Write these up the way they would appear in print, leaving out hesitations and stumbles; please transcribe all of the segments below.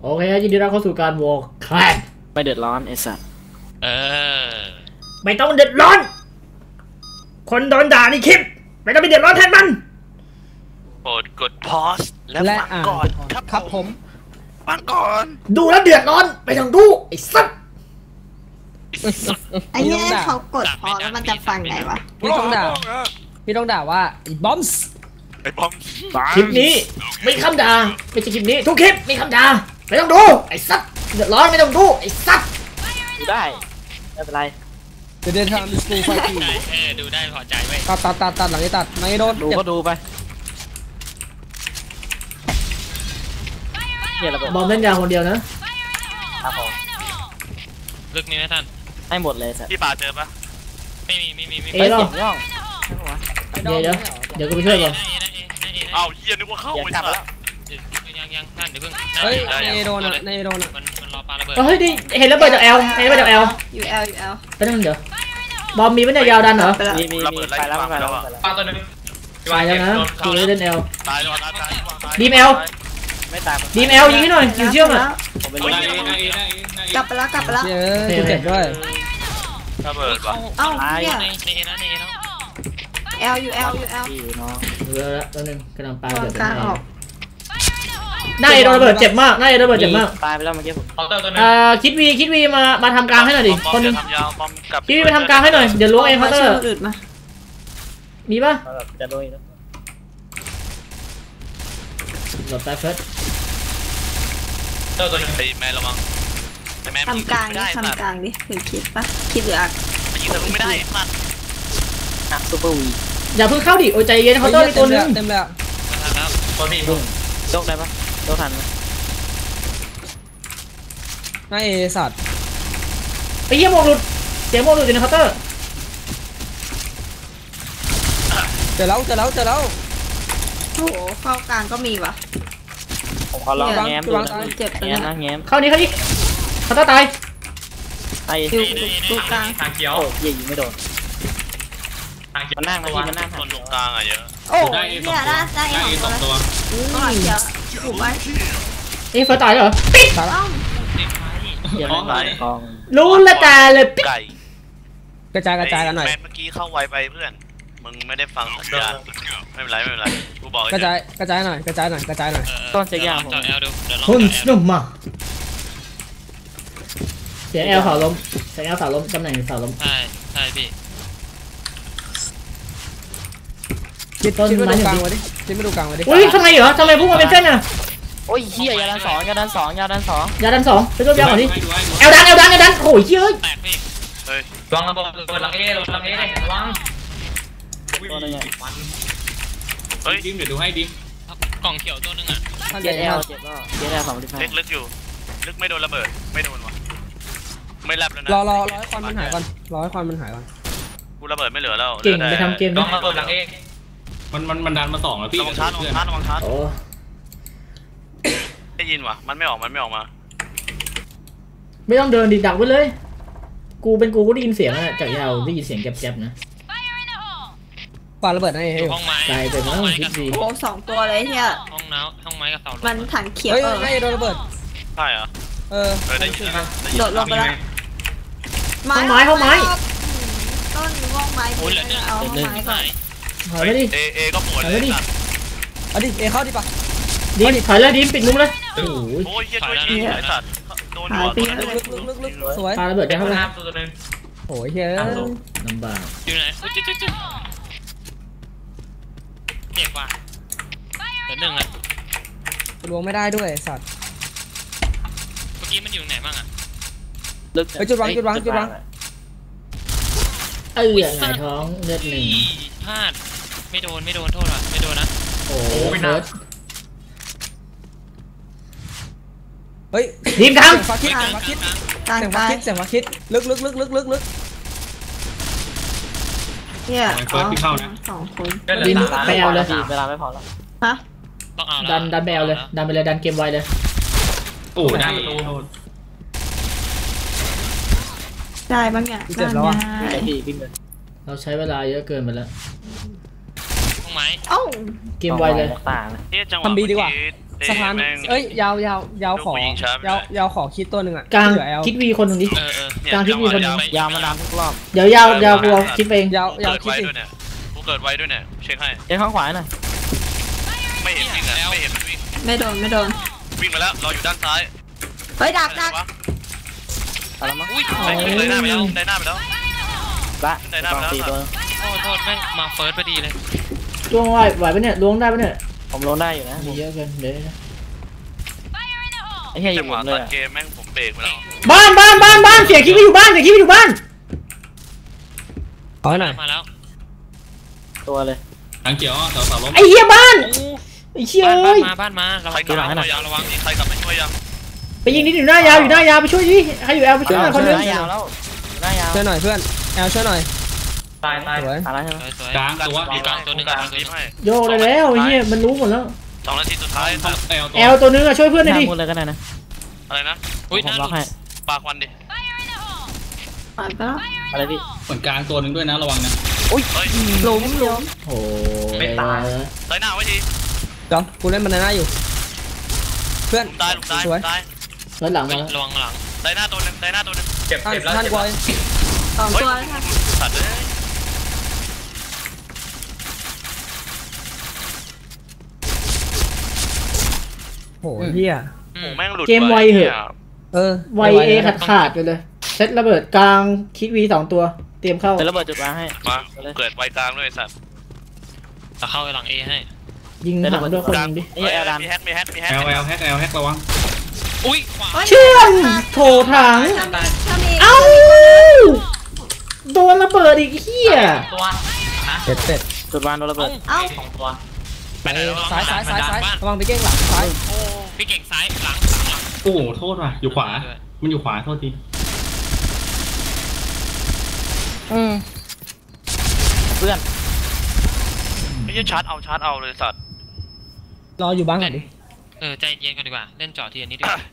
โอเคยินดีต้อนรับเข้าสู่การวอล์กแคลนไม่เดือดร้อนไอ้สัตว์ไม่ต้องเดือดร้อนคนโดนด่าในคลิปไม่ต้องไปเดือดร้อนแทนมันโปรดกดพอสและฟังก่อนครับผมฟังก่อนดูแล้วเดือดร้อนไม่ต้องดูไอ้สัตว์ไอ้เนี่ยเขากดพอแล้วมันจะฟังไงวะพี่ต้องด่าว่าไอ้บอมส์คลิปนี้ไม่คำด่าไม่ใช่คลิปนี้ทุกคลิปมีคำด่าไม่ต้องดูไอ้สัตว์เดือดร้อนไม่ต้องดูไอ้สัตว์ดูได้ไม่เป็นไรเดินทางดิสคูไฟทีดูได้พอใจไว้ตัดหลังนี้ตัดไม่โดนดูก็ดูไปบอมเล่นยาวคนเดียวนะครับผมลึกนี้นะท่านให้หมดเลยสัตว์พี่ป่าเจอปะไม่มีเอ๋หรอเดี๋ยวกูไปช่วยก่อนอ้าวเฮียนึกว่าเข้าไปแล้วยังท่านเดี๋ยวเพิ่งเฮ้ยในโดนมันรอปาระเบิดเฮ้ยดิเห็นระเบิดจากแอลเห็นระเบิดจากแอลอยู่แอลไปนั่นเดี๋ยวบอมมีมันจะยาวดันเหรอมีไปแล้วปาตัวนึงตายแล้วนะกูเล่นแอลตายดีมแอลไม่ตายดีมแอลยิงให้หน่อยยิงเชื่อมอ่ะกลับไปแล้วกูเจ็บด้วยระเบิดวะเอ้าเนี่ยแอลอยู่แอลเดี๋ยวละตัวนึงกำลังปาเดือดหน้าเอโดนระเบิดเจ็บมากหน้าเอโดนระเบิดเจ็บมากตายไปแล้วเมื่อกี้ผมคิดวีมาทำกลางให้หน่อยดิคนนึงคิดวีมาทำกลางให้หน่อยเดี๋ยวล้วงเองเคาน์เตอร์มีป่ะจะโดนหลบแป๊บเฟิร์สตัวนึงไอ้แม่ระวังทำกลางดิถึงคิดปะคิดหรืออ่ะมันยิงทะลุไม่ได้มันซูเปอร์วีอย่าเพิ่งเข้าดิโอ้ใจเย็นเคาน์เตอร์มีตัวนึงเต็มแล้วตัวนี้โชคได้ปะโชคทันไหมไม่สัตว์ไอ้เหี้ยโมกหลุดเสียงโมกหลุดอยู่ในเคาน์เตอร์เจอแล้วโอ้โหเข้ากลางก็มีว่ะผมขอลองแง้มดูเจ็บเลยนะแง้มเข้านี่เคาน์เตอร์ตายไอ้ดูกลางทางเขียวยิงไม่โดนมันนั่งคนตรงกลางอะเยอะโอ้เนี่ยได้สองตัวต้องหลังเขียวถูกไหมเฟิร์สตายเหรอปิดรู้ละตาเลยปิดกระจายกันหน่อยเมื่อกี้เข้าไวไปเพื่อนมึงไม่ได้ฟังสัญญาณไม่เป็นไรกูบอกกระจายหน่อยต้นเสียงผมคุณสนุกมากเสียงแอลเสาล้มตำแหน่งเสาล้มใช่พี่ต้นไม้อยู่กลางไว้ดิไม่ดูกลางไว้ดิอุ้ยทำไมเหรอทำไมพุ่งมาเป็นเส้นอ่ะโอ้ยเฮียยาดันสองไปตัวเดียวก่อนดิแอลดันโอ้ยเฮ้ยวางระเบิดหลังเอวางเฮ้ยดิมเดี๋ยวดูให้ดิมกล่องเขียวตัวนึงอ่ะเจ็บแล้ว2 ลึกอยู่ลึกไม่โดนระเบิดไม่โดนวะไม่แลบแล้วนะรอให้ควันมันหายก่อนกูระเบิดไม่เหลือแล้วเก่งไปทำเกมต้องระเบิดหลังเอมันดันมา2แล้วพี่ระวังชาร์จโอ้ได้ยินวะมันไม่ออกมาไม่ต้องเดินดิดักไว้เลยกูได้ยินเสียงอะจากยาวได้ยินเสียงแก๊บๆนะปาระเบิดให้ห้องไม้ไกลไปมั้งคิดดีโอ้2ตัวเลยเฮียห้องไม้กับเสามันถังเขียวไม่โดนระเบิดใช่เหรอได้ยินโดดลงไปแล้วห้องไม้ต้นห้องไม้เอาห้องไม้ก่อนถอยเลยดิเอก็ปวดเลยเอาดิเข้าดิปะดิถอยเลยดิปิดมุมเลยโอ้ยเฮียช่วยทีไอ้สัตว์โดนหัวลึกสวยปาระเบิดจะเข้ามาโอ้ยเฮ้ยลำบากอยู่ไหนเจ็บว่ะเดี๋ยว1อ่ะลวงไม่ได้ด้วยสัตว์เมื่อกี้มันอยู่ไหนบ้างอ่ะลึกจุดวางหงายท้องเลือด1 พลาดไม่โดนโทษว่ะไม่โดนนะโอ้ยเนิร์ดเฮ้ยทีมทำฟักคิดเสียงฟักคิดลึกเนี่ย2 คนดิมไปเอาเลยเวลาไม่พอแล้วฮะต้องเอาดันไปเอาเลยดันไปเลยดันเกมไวเลยโอ้ได้ประตูได้บ้างเนี่ยเราใช้เวลาเยอะเกินไปแล้วห้องไม้เกมไวเลยทำบีดีกว่าเอสะพานเอ้ยยาวยาวขอยาวขอคิดตัวหนึ่งอ่ะกลางเหลือแอลคิดวีคนหนึ่งดิ กลางที่มีคนหนึ่งยาวมาดามทุกรอบเดี๋ยวยาวกูคิดไปเองยาวเกิดคิดไว้สิด้วยเนี่ยกูเกิดไว้ด้วยเนี่ยเช็คให้เอ็นข้างขวาหน่อยไม่เห็นวิ่งอ่ะไม่เห็นมันวิ่งไม่โดนไม่โดนวิ่งมาแล้วรออยู่ด้านซ้ายเฮ้ยดักดักเอาละมั้งอุ้ยได้หน้าไปแล้วได้หน้าไปแล้วละได้หน้าสไปองแล้วสี่ตัวโทษแม่งมาเฟิร์สพอดีเลยล้วงไหวปะเนี่ยล้วงได้ปะเนี่ยผมลงได้อยู่นะมีเยอะเกินเดี๋ยวไอ้เหี้ยอจัยู่งหหมวะดเลตัยดเกมแม่งผมเบรกไปแล้วบ้านเสียงคิดไปอยู่บ้านเสียงคิดไปอยู่บ้านเอาให้หน่อยมาแล้วตัวเลยทางเกี่ยวเสาล้มไอ้เหี้ยบ้านไอ้เชี่ยบ้านเอ้ยบ้านมาระใครวังกลับมาช่วยยังระวังนี่ใครกลับมาช่วยยังไปยิงนิดอยู่หน้ายาวไปช่วยดิใครอยู่แอลไปช่วยหน่อยคนนึงหน้ายาวแล้วหน้ายาวช่วยหน่อยเพื่อนแอลช่วยหน่อยตายสวยอะไรใช่ไหมสวยกลางตัวอยู่กลางตัวหนึ่งกกลาลาง งตัวหทีนึ่มงให้โยกเลยแล้วไอ้เหี้ยมันรู้หมดแล้ว 2 นาทีสุดท้ายแอลตัวนึงอะช่วยเพื่อนหน่อยดิพูดเลยก็ได้นะอะไรนะอุ้ยผมน่าล็อกให้ปากวันดิผ่านไปแล้วอะไรพี่เหมือนกลางตัวหนึ่งด้วยนะระวังนะเฮ้ยล้มโอ้ไม่ตายใส่หน้าไว้ทีเดี๋ยวกูเล่นบานาน่าอยู่ เพื่อนตายลูกตายสวยตายรถหลังมาแล้วระวังหลังใส่หน้าตัวนึงใส่หน้าตัวนึงเจ็บแล้วท่านบอยสองตัวเลยค่ะสัตว์เลยโหเฮียแม่งหลุดเกมไวเหอะ ไวเอขาดไปเลยเซตระเบิดกลางคิดวี2ตัวเตรียมเข้าเป็นระเบิดจุดวางให้มาเกิดไวกลางด้วยสัตว์จะเข้าไปหลังเอให้ยิงหลังด้วยคนนึงดิไอ้แอลดันมีแฮกมีแฮกมีแฮกแอลแฮกระวังอุ้ยขวาเชื่อมโถถังถ้ามีเอ้าโดนระเบิดอีกเฮียเป็ดจุดวางโดนระเบิดเอ้าไปไหนระวังซ้ายบ้านระวังไปเก้งหลังซ้ายโอ้พี่เก่งซ้ายหลังโอ้โหโทษว่ะอยู่ขวามันอยู่ขวาโทษทีเพื่อนไม่ใช่ชาร์จเอาเลยสัตว์รออยู่บ้างก่อนดิใจเย็นกันดีกว่าเล่นเจาะทีนี้ดีกว่า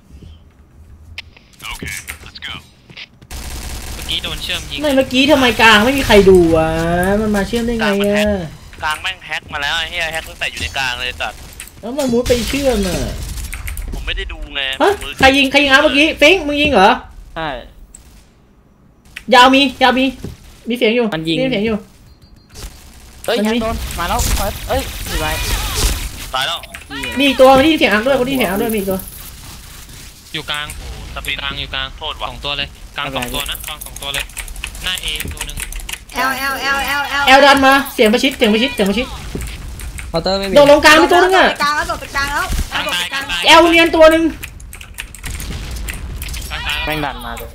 เมื่อกี้โดนเชื่อมยิงไม่เมื่อกี้ทำไมกลางไม่มีใครดูวะมันมาเชื่อมได้ไงอะกลางแม่งแฮกมาแล้วไอ้เหี้ยแฮกตั้งแต่อยู่ในกลางเลยสัตว์แล้วมันมุดไปเชื่อมอะผมไม่ได้ดูไงฮะใครยิงอาร์เมื่อกี้ฟิงค์มึงยิงเหรอใช่ยาวมีเสียงอยู่มันยิงเสียงอยู่เอ้ยมันแฮมีกโดนมาแล้วเอ้ยอยู่ไรตายแล้วมีอีกตัวมันได้ยินเสียงอาร์ด้วยคนที่เสียงอาร์ด้วยมีอีกตัวอยู่กลางสปีดกลางอยู่กลางโทษว่ะ 2 ตัวเลยกลาง2 ตัวนะกลาง2 ตัวเลยหน้าเอตัวหนึ่งแอลแอลดันมาเสียงประชิดเคาน์เตอร์ไม่มีโดดลงกลางมีตัวนึงอะไปกลางแล้วโดดไปกลางแล้วกลางโดดตาไปยกกลาลาง งตายแอลเนียนตัวนึงกลางตายแม่งดันมาเลย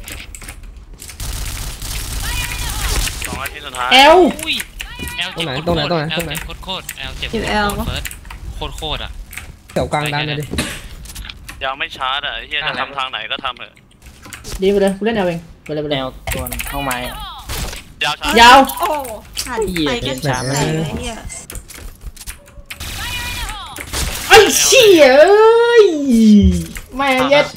2 นาทีสุดท้ายแอลอุ้ยแอลเจ็บโคตรแอลเจ็บเฟิร์สโคตรอ่ะเดี๋ยวกลางดันเลยดิยังไม่ชาร์จอ่ะไอ้เหี้ยจะทำทางไหนก็ทำเถอะดีไปเลยกูเล่นแอลเองไปเลยแนวตัวห้องไม้ยาวชาร์จยาวโอ้หันไปกันแตกเลยเนี่ยไอ้เชี่ยเอ้ยแม่เย็ด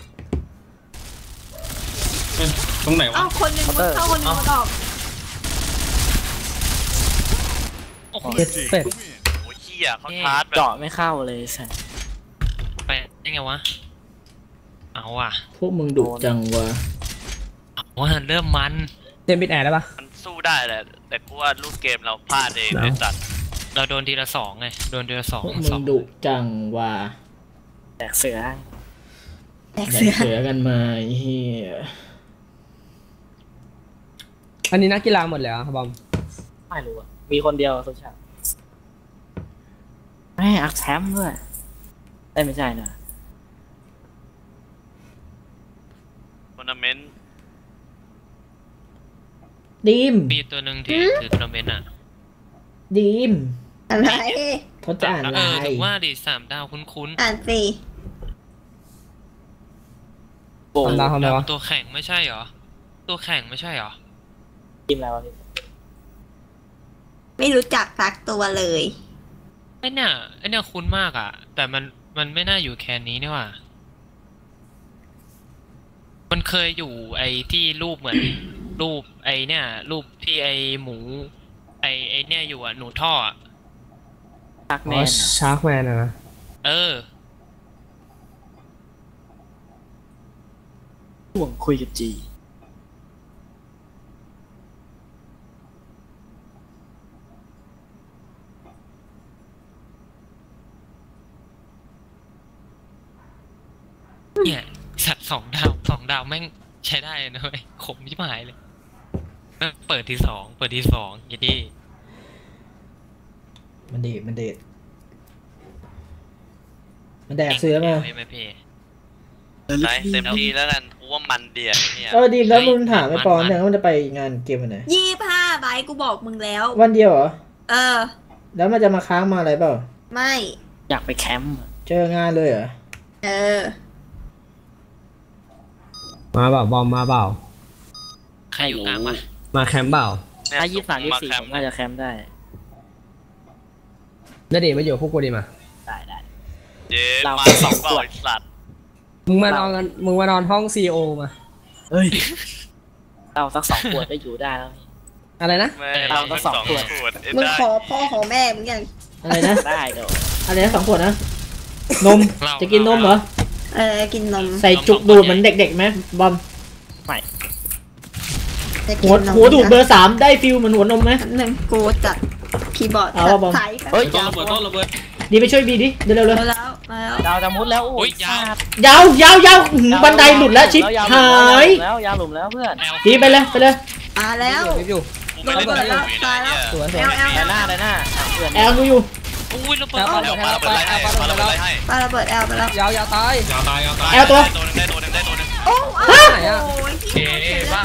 ตรงไหนวะเอ้าคนหนึ่งมุดเข้าคนหนึ่งมุดออกโอ้โหเป็ดโอ้ยเหี้ยเขาชาร์จแบบเจาะไม่เข้าเลยใช่ไปยังไงวะเอาว่ะพวกมึงดุจังวะเริ่มมันเจมปิดแอร์ได้ปะมันสู้ได้แหละแต่กูว่าลูกเกมเราพลาดเองไอ้สัตว์เราโดนทีละ2ไงโดนทีละ2 พวกมึงดุจังวะแตกเสือแตกแดเสือกเสือกันมาไอ้เฮียอันนี้นักกีฬาหมดเลยอ่ะบอมไม่รู้อะมีคนเดียวสุชาติแม่อักแชมป์ด้วยไม่ใช่นะทัวร์นาเมนต์ดีมมีตัวหนึ่งที่ถือทัวร์นาเมนต์อ่ะดีมอะไรเขาจะอ่านอะไรถึงว่าดิ3 ดาวคุ้นอ่านสิโบทำดาวทำไมวะตัวแข่งไม่ใช่เหรอตัวแข่งไม่ใช่เหรอทีมอะไรวะพี่ไม่รู้จักสักตัวเลยไอเนี่ยคุ้นมากอ่ะแต่มันไม่น่าอยู่แคนนี้นี่หว่ามันเคยอยู่ไอที่รูปเหมือนรูปไอเนี่ยรูปที่ไอหมูไอเนี่ยอยู่อ่ะหนูท่ออะชักแมอ๋อน ชาร์กแมนนะเออห่วงคุยกับจีเนี่ยสัตว์2 ดาวแม่งใช้ได้นะเว้ยขมชิบหายเลยเปิดที่ 2อย่างนี้มันเดทมันแดกเสือมาไม่พี่ไหนเต็มที่แล้วกันกูว่ามันเดียเนี่ยดีแล้วมึงถามไอ้ปอนเนี่ยว่ามันจะไปงานเกมวันไหน 25 ใบกูบอกมึงแล้ววันเดียวเหรอแล้วมันจะมาค้างมาอะไรเปล่าไม่อยากไปแคมป์เจองานเลยเหรอมาเปล่าบอมมาเปล่าใครอยู่กลางวะมาแคมป์เปล่าถ้า23-24ผมน่าจะแคมป์ได้แล้วเดี๋ยวมาอยู่คู่กูดีมาได้เย้เรามาสองเปล่าขวดไอ้สัตว์มึงมานอนห้องซีโอมาเฮ้ยเราสัก2 ขวดก็อยู่ได้แล้วอะไรนะแม่เราก็สองขวดมึงขอพ่อขอแม่มึงยังอะไรนะได้เดี๋ยวอะไรนะ2 ขวดนะ นม จะกินนมเหรอกินนมใส่จุกดูดเหมือนเด็กๆไหมบอมจะกินนมหัวดูดเบอร์ 3ได้ฟิลเหมือนหัวนมไหมหนึ่งกูจัดคีย์บอร์ดเอาบอมใส่ค่ะเฮ้ยต้นยาวระเบิดต้นระเบิดดีไปช่วยบีดิเร็วๆเลยมาแล้วดาวจะมุดแล้วโอ้ยยาวบันไดหลุดแล้วชิปหายแล้วยาวหลุมแล้วเพื่อนดีไปเลยมาแล้วอยู่กูไม่ได้ระเบิดแล้วคุยตายแล้วสวยได้หน้าเพื่อนแอลดูอยู่อุ้ยระเบิดเดี๋ยวมาระเบิดไล่ให้มาระเบิดไล่ให้ปาระเบิดแอลไปแล้วยาวตายยาวตายแอลตัวได้ตัวหนึงโอ้ไหนอะโหเอ๊ะบ้าย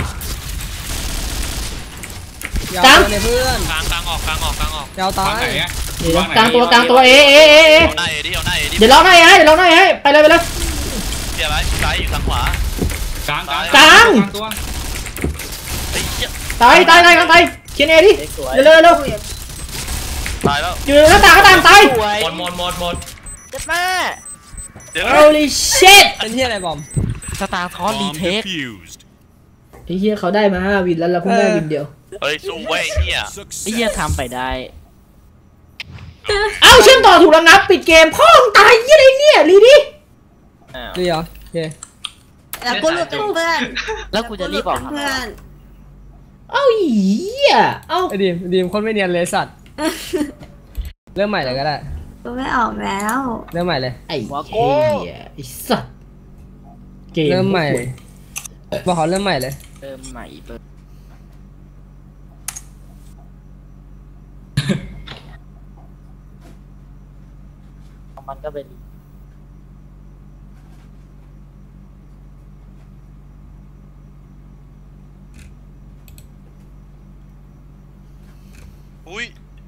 าวเนี่ยเพื่อนกลางออกยาวตาบ้านยไหนอะเดี๋ยวกลางตัวเอเอาหน้าเอดิเอาหน้าเอดิเดี๋ยวร้องให้ไปเลยเดี๋ยวไว้ซ้ายอยู่ทางขวากลางตัวไอ้เหี้ยตายกลางเขียนเอดิสวยเร็วตายแล้วอยู่หน้าต่างตายหมดเจ็บแม่เดี๋ยว holy shit เป็นที่อะไรบอมสตาร์ทอสรีเทคไอ้เหี้ยเขาได้มา5 วินแล้วเราเพิ่งได้วินเดียวเฮ้ยสู้เว้ยไอ้เหี้ยไอ้เหี้ยทำไปได้เอ้าเชื่อมต่อถูกระงับปิดเกมพ่อมึงตายยี่อะไรเนี่ยรีดิดีเหรอโอเคแล้วกูหลุดเป็นเพื่อนแล้วกูจะรีบบอกเพื่อนเอ้าเหี้ยเอ้าไอ้ดีมคนไม่เนียนเลยสัตว์เริ่มใหม่เลยก็ได้กูไม่ออกแล้วเริ่มใหม่เลยไอ้เหี้ยไอ้สัตว์เกมเริ่มใหม่บอกเขาเริ่มใหม่เลยเติมใหม่เปิดมันก็เป็นอุ้ย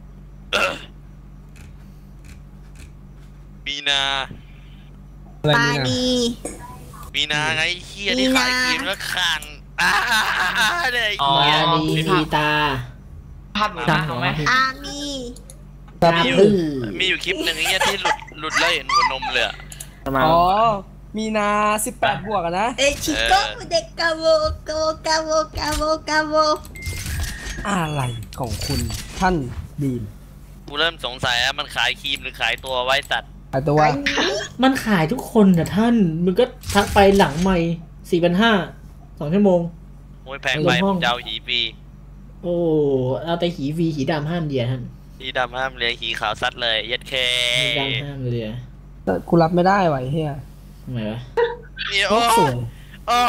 มีนาอะไรปานี่นะนีมีนาไงเหี้ยที่ขายครีมแล้วคันเลยมาดีตาภาพหนูนะเอาไหมอามีตามีอยู่พื้อมีอยู่คลิปหนึ่งไอ้เหี้ยที่หลุดแล้วเห็นหัวนมเลยอะประมาณอ๋อมีนา18 บวกอะนะชิโก้เด็กกาโวกาโวอะไรของคุณท่านดีมกูเริ่มสงสัยว่ามันขายครีมหรือขายตัวไว้ตัดไอตัวมันขายทุกคนนะท่านมึงก็ทักไปหลังไม่4,500 2 ชั่วโมงโอ้ยแพงไปผมจะเอาหีฟรีโอ้เอาแต่หีวีหีดำห้ามเดียท่านหีดำห้ามเลี้ยงหีขาวซัดเลยยัดแค่หีดำห้ามเดียกูรับไม่ได้ไหวเฮียทำไมวะเนี่ยโคโอ้ตรสวยโอ้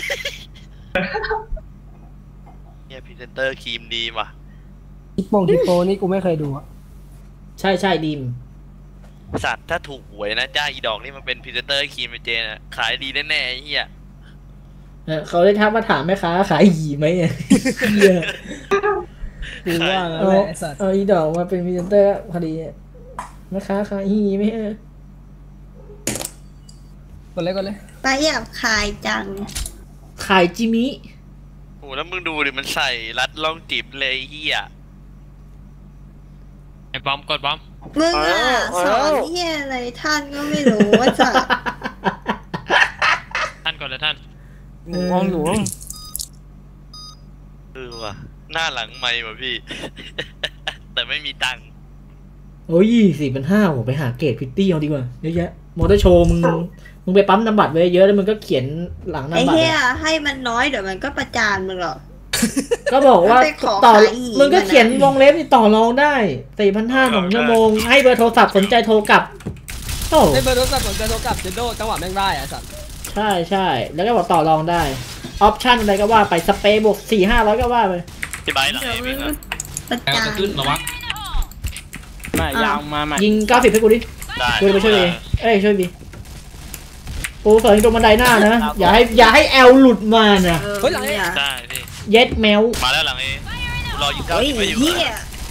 เนี่ยพรีเซนเตอร์ครีมดีว่ะทิปโปนี่กูไม่เคยดูอะใช่ดีมสัตว์ถ้าถูกหวยนะจ้าอีดอกนี่มันเป็นพรีเซนเตอร์ครีมเจนอะขายดีแน่ๆไอ้เหี้ยเขาได้ทักมาถามแม่ค้าขายหีไหมเนี่ยเหี้ยกูว่างั้นแหละไอ้สัตว์เอาอีดอกมาเป็นพรีเซนเตอร์พอดีแม่ค้าขายหีไหมกดเลยไปหยาบคายจังขายจิมิโอ้แล้วมึงดูดิมันใส่รัดล่องจีบเลยไอ้เหี้ยไอ้บอมกดบอมมึงอ่ะสอนเฮียอะไรท่านก็ไม่รู้ว่าจะท่านกดเลยท่านมองหนูว่ะหน้าหลังไม่ว่ะพี่ แต่ไม่มีตังค์โอ้ย4,500ผมไปหาเกรดพิตตี้เอาดีกว่าเยอะแยะมอเตอร์โชว์มึงมึงไปปั๊มน้ำบัตรไว้เยอะแล้วมึงก็เขียนหลังไอ้น้ำบัตรเหี้ยอะให้มันน้อยเดี๋ยวมันก็ประจานมึงหรอกก็บอกว่าไปขอต่อขายอีกมึงก็เขียนวงเล็บนี่ต่อรองได้ 4,500 2 ชั่วโมงให้เบอร์โทรศัพท์สนใจโทรกลับโอ้ได้เบอร์โทรศัพท์ผมจะโทรกลับเจโดจังหวะแม่งได้อะสัตว์ใช่แล้วก็บอกต่อรองได้ออปชั่นอะไรก็ว่าไปสเปรย์บวก 4-500ก็ว่าไปที่ใบหลังเดี๋ยวเอมันวิ่งประแอลจานจะขึ้นระวังมายาวมาใหม่ยิง90ให้กูดิได้กูจะไปช่วยเองเอ้ยช่วยบีปูเสริมตรงบันไดหน้านะอย่าให้แอลหลุดมานะเนี่ยได้พี่เย็ดแมวมาแล้วหลังเอรอยิงโอ้ย 90ไปอยู่เหี้ย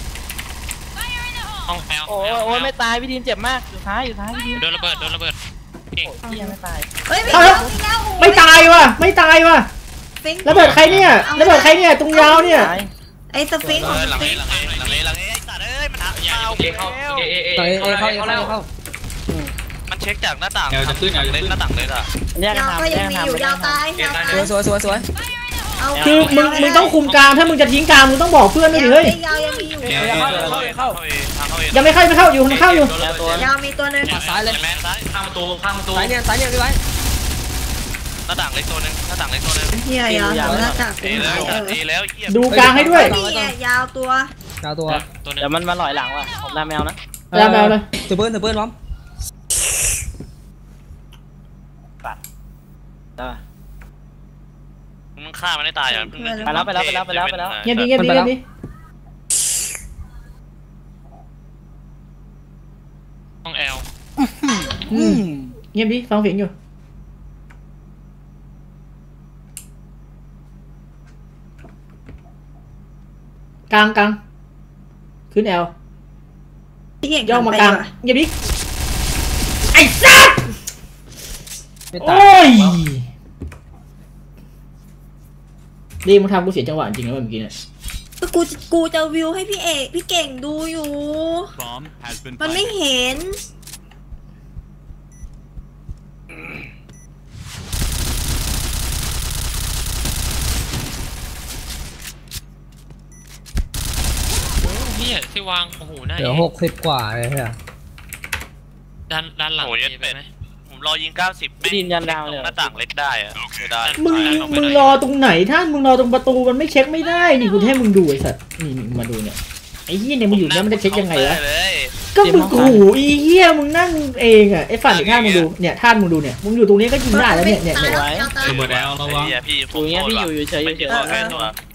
ห้องแอลโอ้ยไม่ตายพี่ทีมเจ็บมากอยู่ท้ายพี่ทีมโดนระเบิดเก่งพี่ยังไม่ตายเฮ้ยไม่ตายว่ะระเบิดใครเนี่ยตรงยาวเนี่ยไอ้สฟิงค์ของสหลังฟิเองค์หลังเอหลังเอหลังเอไอ้สัตว์เอ้ยมันหาอย่าเอาเอเข้าเอมันเช็คจากหน้าต่างแอลจะขึ้นแอลจะเล่นขึ้นหน้าต่างเลยล่ะแยกกันยาวทำก็แยยักงกันมีอยู่ทำยาวตายยาวตายสวยเอาคือมึงต้องคุมกลางถ้ามึงจะทิ้งกลางมึงต้องบอกเพื่อนด้วยดิเฮ้ยยาวยังมีอยู่เข้ายังไม่เข้าอยู่มันเข้าอยู่แยกตัวยาวมีตัวหนึงซ้ายเลยแมนซ้ายข้างประตูข้างประตูซ้ายเนี่ยพี่ไว้หน้าต่างเล็กตัวนึงหน้าต่างเล็กตัวนึงเฮียยาวหน้าจากเอแล้วเอแล้วเหี้ยดูกลางให้ด้วยนี่ไงยาวตัวดาวตัวตัวนึงเดี๋ยวมันมาหลอยหลังว่ะผมได้แมวนะแล้วแมวเลยถือปืนล้อมได้มึงฆ่ามันได้ตายอ่ะไปแล้วเงียบดิห้องแอลเงียบดิฟังเสียงอยู่กลางขึ้นแอลพี่เก่งย่อมากลางเงียบดิไอ้สัสไม่ตาโอ้ยยดีมึงทำกูเสียจังหวะจริงนะเมื่อกี้เนี่ยกูจะวิวให้พี่เก่งดูอยู่ มันไม่เห็นพี่ที่วางโอ้โหหน้าเดี๋ยว60 กว่าเลยเนี่ยด้านหลังไปไหมผมรอยิง90 พี่ทีมยันดาวเลยหน้าต่างเล็กได้อะได้มึงรอตรงไหนถ้ามึงรอตรงประตูมันไม่เช็คไม่ได้นี่กูให้มึงดูไอ้สัตว์นี่มาดูเนี่ยไอ้เหี้ยเนี่ยมึงอยู่แล้วมันจะเช็คยังไงวะก็มึงโอ้โหไอ้เหี้ยมึงนั่งเองอ่ะไอ้ฝั่งอีกท่านมึงดูเนี่ยท่านมึงดูเนี่ยมึงอยู่ตรงนี้ก็ยิงได้แล้วเนี่ยระเบิดแอลระวังพี่อยู่เงี้ยพี่อยู่เฉยไม่เจอแค่ตัว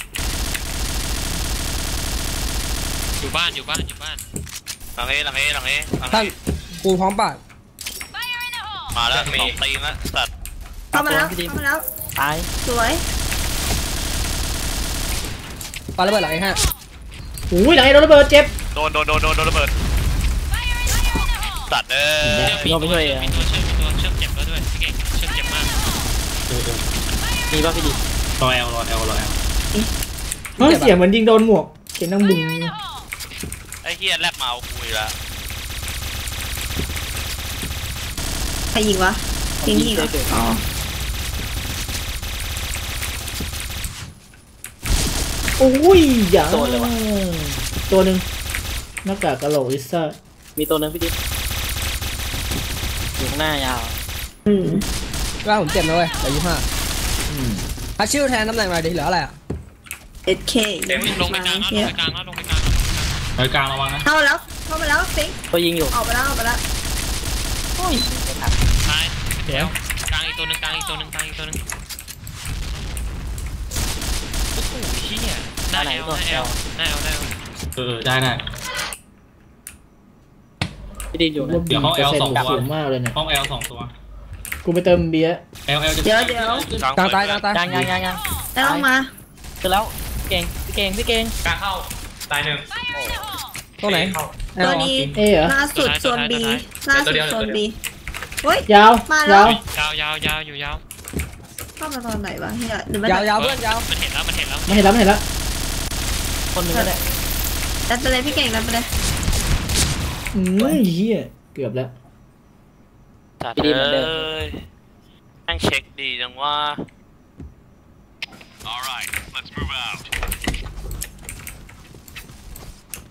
อยู่บ้านหลังเอท่านกูพร้อมปาดมาแล้ว2 ตีนแล้วสัตว์เข้ามาแล้วตายสวยปาระเบิดหลังไอ้ฮะโอ้ยหลังไอ้โดนระเบิดเจ็บโดนระเบิดสัตว์โยนไปช่วยมีตัวเชื่อมเจ็บแล้วด้วยพี่เก่งเชื่อมเจ็บมากมีป่ะพี่ดิรอแอลเฮ้ยเสียงเหมือนยิงโดนหมวกเสียงนั่งบุ้งไอ้เฮียแลบมาเอาคุยละใครยิงวะยิงเหรออ๋อโอ้ยอย่าตัวหนึ่งหน้ากากกะโหลกลิซ่ามีตัวนึงพี่ดิอยู่ข้างหน้ายาวว่าผมเจ็บนะเว้ยแต่25ฮัชชิวแทนตำแหน่งอะไรดีเหลืออะไรอ่ะ SK ลงไปกลางแล้วลงไปกลางไปกลางระวังนะเข้ามาแล้วฟิงตัวยิงอยู่ออกไปแล้วโอ้ยตายเดี๋ยวกลางอีกตัวนึงโอ้โหเหี้ยหน้าแอลได้พี่ดิอยู่นะเดี๋ยวห้องแอล2 ตัวสูงมากเลยเนี่ยห้องแอล2 ตัวกูไปเติมเบียร์แอลจะเดี๋ยวกลางตายยังได้ลงมาคือแล้วเก่งพี่เก่งกลางเข้าตายหนึ่งตรงไหนตัวนี้เอเหรอล่าสุดโซน B เฮ้ยยาวมาแล้ยาว วอยู่ยาวเข้ามาตอนไหนวะเฮียหรือไม่ยาวเพื่อนยาวมันเห็นแล้วไม่เห็นแล้วคนนึงก็ได้ดันไปเลยพี่เก่งดันไปเลยเหี้ยเกือบแล้วสัตว์แม่งเช็คดีจังว่า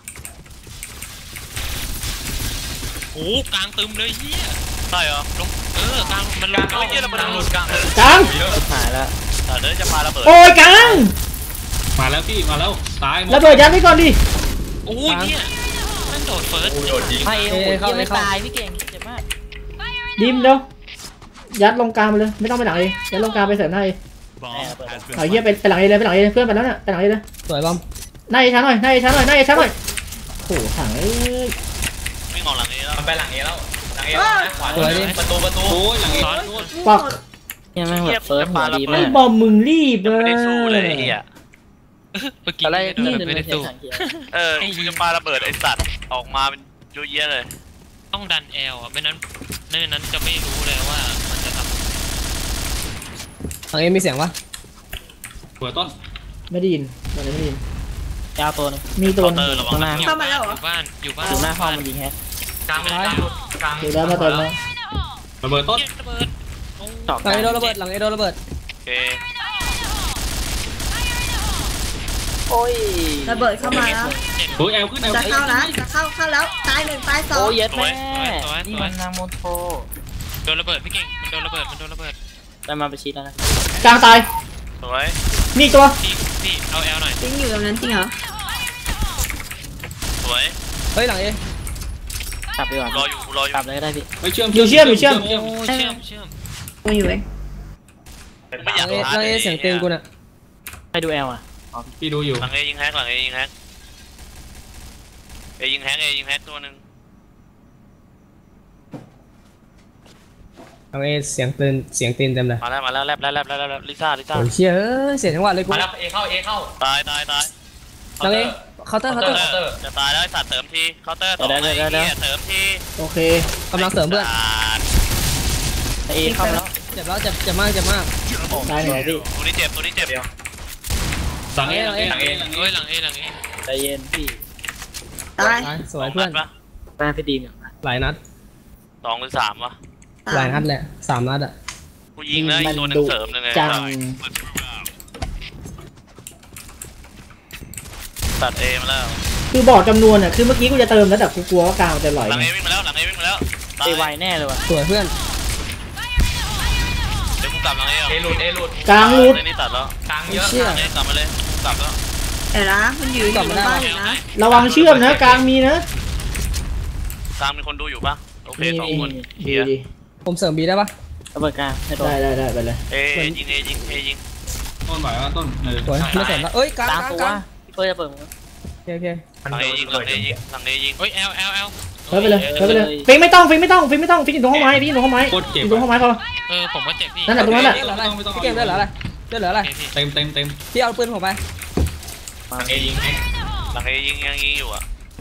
โอ้กลางตึมเลยเหี้ยใช่เหรอลงกลางมันลงเยี่ยระเบิดหลุดกลางกลางหายแล้วเดี๋ยวจะพาระเบิดโอ้ยกลางมาแล้วพี่มาแล้วตายหมดระเบิดยัดไว้ก่อนดิโอ้ยเนี่ยมันโดดเฟิร์สไอ้โอ้ยยังไม่ตายพี่เก่งเจ็บมากดิมเดี๋ยวยัดลงกลางไปเลยไม่ต้องไปหลังเอยัดลงกลางไปเสริมหน้าเอเอาเหี้ยไปหลังเอเลยไปหลังเอเลยเพื่อนไปแล้วเนี่ยไปหลังเอเลยสวยบอมหน้าเอช้าหน่อยหน้าเอช้าหน่อยหน้าเอช้าหน่อยโอ้โหถังเอ้ยวิ่งออกหลังนี้แล้วมันไปหลังเอแล้วหลังเอสวยดิประตูโอ้ยหลังเอปักเนี่ยแม่งแบบเฟิร์สหัวดีไอ้มากบอมมึงรีบเลไม่ยได้สู้เลยไอ้เหี้ยเมื่อกี้อะไรไม่พี่ได้เดินสู้เขียวกูจะปาระเบิดไอ้สัตว์ออกมาเป็นเยอะแยะเลยต้องดันแอลอ่ะไม่นั้นจะไม่รู้เลยว่ามันจะทำทางเอ็มมีเสียงปะหัวต้นไม่ได้ยินตอนนี้ไม่ได้ยินยาวตัวนึงมีตัวเตอร์ระวังข้างหน้าอยู่บ้านอยู่บ้านอยู่บ้านถึงหน้าห้องมันยิงแฮกกลางกลางดูแล้วมาเติมแล้วระเบิดต้นระเบิดจอกหลังเอโดนระเบิดหลังเอโดนระเบิดโอเคโอ้ยระเบิดเข้ามาแล้วโอ้ยแอลขึ้นแอลจะเข้าแล้วจะเข้าแล้วตายหนึ่งตายสอโอ้งยเย็ดแม่นี่มันนางโมโทโดนระเบิดพี่เก่งมันโดนระเบิดได้มาไปชี้แล้วนะกลางตายสวยมีอีกตัวพี่เอาแอลหน่อยจริงอยู่ตรงนั้นจริงเหรอสวยเฮ้ยหลังเอกลับไปก่อนรออยู่กลับเลยก็ได้พี่ไปเชื่อมโอ้เชื่อมกูอยู่เองไม่อหยาลักงเอหลังเอเสียงตีนกูน่ะให้ดูแอลอ่ะพี่ดูอยู่หลังเอยิงแฮกหลังเอยิงแฮกเอยิงแฮกตัวหนึ่งหลังเอเสียงตีนเต็มเลยมาแล้วแลบลิซ่าโอ้ยเชี่ยเสียจังหวะเลยกูมาแล้วเอเข้าตายหลังเอเคาน์เตอร์จะตายแล้วสัตว์เสริมทีเคาน์เตอร์ต่อไปเสริมทีโอเคกำลังเสริมเพื่อนเอเข้าแล้วเจ็บแล้วเจ็บมากได้หนึ่งพี่ตัวนี้เจ็บหลังเอเฮ้ยหลังเอใจเย็นพี่ตายสวยเพื่อนปะแม่พี่ดีมอย่างหลายนัด 2 หรือ 3วะหลายนัดแหละ3 นัดอ่ะกูยิงแล้วอีกตัวนึงเสริมนึงไงจังตัดเอมาแล้วคือบอกจำนวนอ่ะคือเมื่อกี้กูจะเติมแล้วแต่กูกลัวว่ากลางมันจะไหลหลังไงเอวิ่งมาแล้วตายไวแน่เลยว่ะสวยเพื่อนเดี๋ยวกูกลับหลังเอเอหลุดกลางรูดนี่ตัดแล้วกลางเยอะเชี่ยกลับมาเลยกลับแล้วแต่ละมันอยู่ในบ้านอยู่นะระวังเชื่อมนะกลางมีนะกลางมีคนดูอยู่ปะโอเคมี 2 คนเคลีดียร์ดีผมเสริมบีได้ปะระเบิดกลางให้โดนได้ไปเลยเอยิงต้นไหวว่าต้นสวยไม่เสริมแล้วเอ้ยกลางตามตัวพี่เฟิร์สจะเปิดมึงโอเคหลังเอยิงเฮ้ยแอลเฮ้ยไปเลยฟิงไม่ต้องฟิงอยู่ตรงห้องไม้อยู่ตรงห้องไม้โคตรเจ็บอยู่ตรงห้องไม้พอผมก็เจ็บพี่นั่นแหละตรงนั้นแหละเหลืออะไรพี่เกมเหลืออะไรเหลืออะไรเต็มพี่เอาปืนผมไปเอยิงหลังเอยิงยังยิงอยู่อ่ะ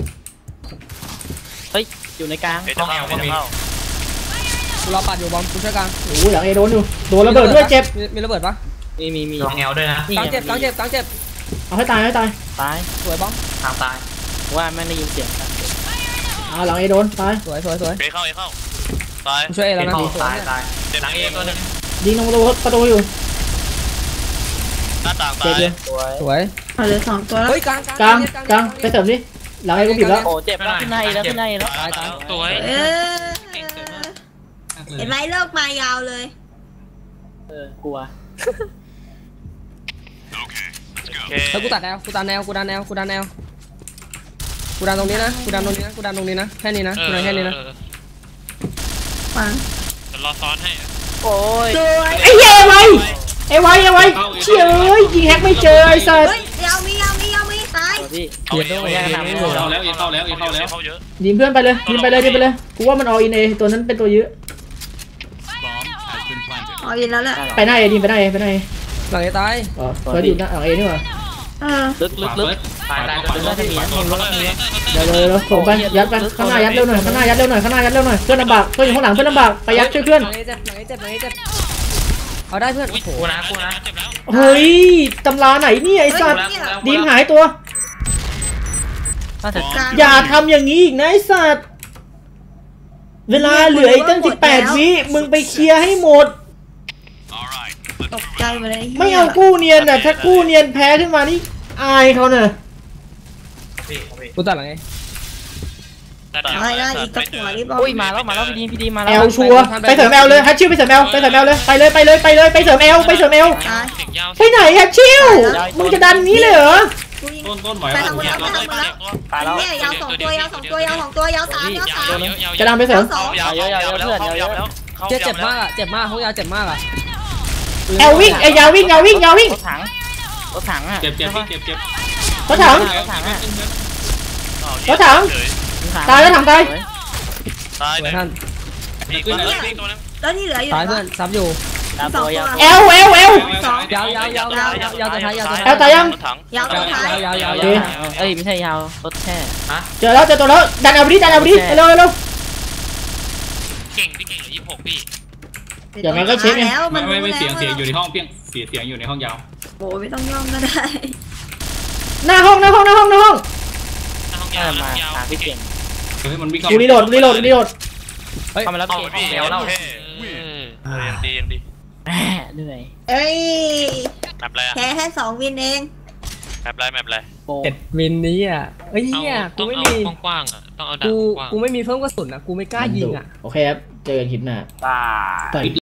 เฮ้ยอยู่ในกลางเอจะเข้ารอปัดอยู่บอมกูช่วยกลางโอ้ยหลังเอโดนอยู่โดนระเบิดด้วยเจ็บมีระเบิดปะมีลองแอลด้วยนะกลางเจ็บเอาให้ตายตายสวยบอมทางตายว่าแม่ได้ยินเสียงกันเอาหลังเอโดนตายสวยเอเข้าตายกูช่วยเอแล้วนะตายหลังเอตัวนึงยิงตรงประตูอยู่หน้าต่างตาเจ็บยเลยสวยเอาเหลือ2ตัวแล้วเฮ้ยกลางกลางไปเสริมดิหลังเอก็ปิดแล้วโอ้เจ็บแล้วขึ้นในแล้วสวยเออเห็นไหมเลิกมายาวเลยกลัวแล้วกูตัดแนวกูดันแนวกูดันตรงนี้นะกูดันตรงนี้นะแค่นี้นะกูดันแค่นี้นะฟังจะรอซ้อนให้โอ้ยสวยไอ้เหี้ยไอ้ไว้เชี่ยเอ้ยยิงแฮกไม่เจอไอ้สัสเฮ้ยยาวมีตายพี่เข้าแล้วเยอะยิงเพื่อนไปเลยกูว่ามันออินเอตัวนั้นเป็นตัวยื้ออ๋อยินแล้วแหละไปหน้าเอดิไปหน้าเอหลังไอ้ตายอ๋อเฟิร์สอยู่หน้าหลังเอนี่หว่าลึกตายน่าจะมีนะคนรถมีเดี๋ยวส่งไปยัดไปข้างหน้ายัดเร็วหน่อยเพื่อนลำบากเพื่อนอยู่ข้างหลังเพื่อนลำบากไปยัดช่วยเพื่อนหลังไอ้เจ็บเอาได้เพื่อนกูนะเจ็บแล้วเฮ้ยตำราไหนเนี่ยไอ้สัตว์ดีมหายตัวน่าจะอย่าทำอย่างนี้อีกนะไอ้สัตว์เวลาเหลืออีกตั้ง18 วิมึงไปเคลียร์ให้หมดตกใจมาเลยไม่เอากู้เนียนน่ะถ้ากู้เนียนแพ้ขึ้นมานี่อายเขาน่ะกูตัดหลังไอ้ได้อีกกับหัวรีบอุ้ยมาแล้วพี่ดีมาแอแล้วลชัวร์ไปเสริมแอลเลยฮัตชิวไปเสริมแอลไปเสริมแอลเลยไปเลยไปเสริมแอลไปเสริมแอลตายเสียงยาวไปไหนฮัตชิวมึงจะดันนี้เลยเหรอกูยิงต้นไหวไปปะทางบนแล้วไปทางบนแล้วตายแล้วเนี่ยยาว2 ตัวยาว2 ตัวยาว2 ตัวยาว3ยาว3 จะดันไปเสริมยาวแล้วเจ็บมากอ่ะเจ็บมากเขายาวเจ็บมากอ่ะแอลวิ่งยาววิ่งรถถังอ่ะเจ็บรถถัง รถถัง ตายแล้วถังตายตายสวยท่านอีกตัวนึงแล้วที่เหลืออยู่ตายเพื่อนซ้ำอยู่ดาวตัวยาวแอลยาวยาวตัวท้ายยาวตัวท้ายแอลตายยังถังยาวตัวท้ายยาวเอ้ยไม่ใช่ยาวรถแค่เจอแล้วดันเอาไปดิเร็วเก่งพี่เก่งเหลือ26พี่อย่างนั้นก็เช็คไงแล้วมันไม่เสียงอยู่ในห้องเพียงเสียงอยู่ในห้องยาวโอ้ไม่ต้องย่องก็ได้หน้าห้องห้องยาวมาห้องยาวหาพี่เก่งเฮ้ยมันวิ่งเข้ากูรีโหลดเข้ามาแล้วพี่เก่งแล้วเรายังดีแหมเหนื่อยเอ้ยแมปอะไรอะแพ้แค่2 วินเองแมปอะไรโปเจ็ดวินนี้อ่ะเฮ้ยเอาเนี่ยกูต้องไม่เอามีกว้างๆอ่ะต้องเอาดาบกว้างกูไม่มีเพิ่มกระสุนอ่ะกูไม่กล้ายิงอ่ะโอเคครับเจอกันคลิปหน้าตาย